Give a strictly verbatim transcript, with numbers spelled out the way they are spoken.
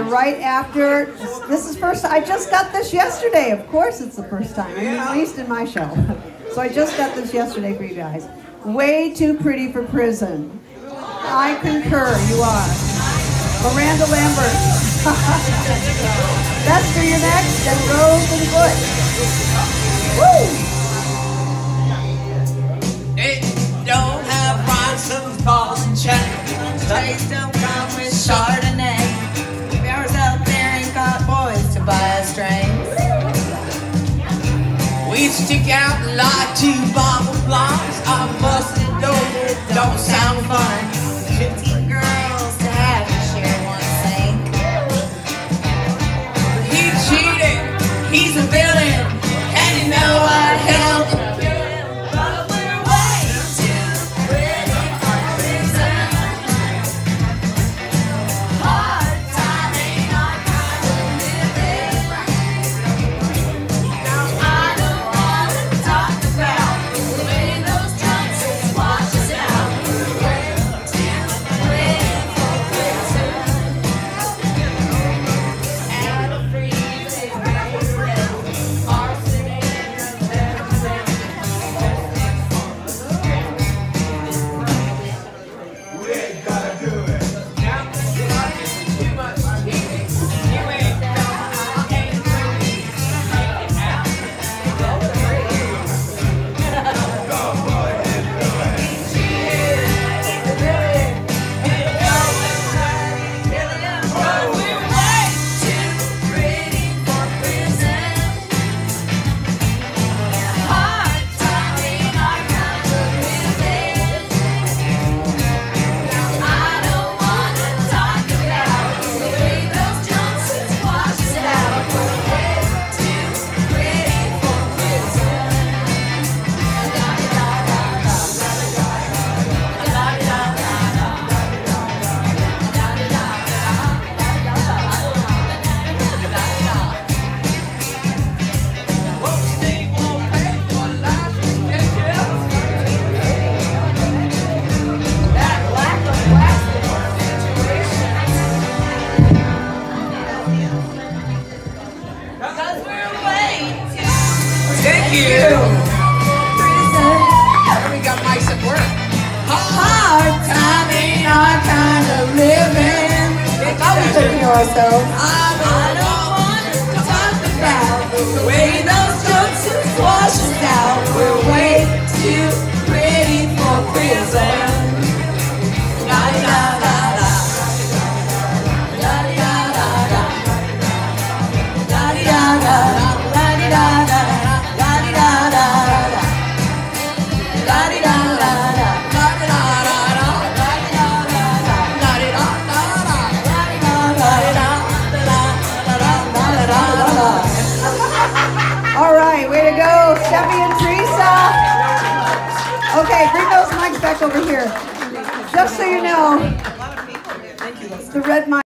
right after. This is first. I just got this yesterday. Of course, it's the first time. I mean, at least in my show. So I just got this yesterday for you guys. Way too pretty for prison. I concur. You are. Miranda Lambert. That's for you next. And Rose and Butch. Woo! It don't have rhinestones, balls, and chains. Chains don't come with Chardonnay. Bears out there ain't got boys to buy us drinks. We stick out like two bottle blondes. I'm busted dope, it don't sound fun. Fifteen girls to have to share one sink. He cheated, he's a villain, and you know I'd help him. But we're way too pretty for prison. Hard time ain't our kind of living. Now I don't want to talk about the way those drunks wash us out. We're way too pretty for prison. And a freezing rain, arson in the We ain't gotta do it. Now this is too much heating. You ain't down, I ain't ready. Take it out. Go boy and do it. Cheated, keep it going. Hit it out, let's try it. Kill it up. But we're way too pretty for prison. Hard time ain't our kind of living. Now I don't wanna talk about the way those Johnsons wash us out. We're way too pretty for prison. Folks, they won't pay for license, get you. That lack of plastic situation. Because we're way too Thank you. Prison. We got mics at work. Hard time ain't our kind of living. I was taking ourselves. I don't want to talk about the way those jokes wash us out. We're way too pretty for prison. La da da da. La di da da da. La di da da. La di da da. La di da da da. La di da da da. La di da da da. La di da da da. La di da da da. La di da da da. La di da da da. All right, way to go, Stefi and Theresa. Okay, bring those mics back over here. Just so you know, the red mic.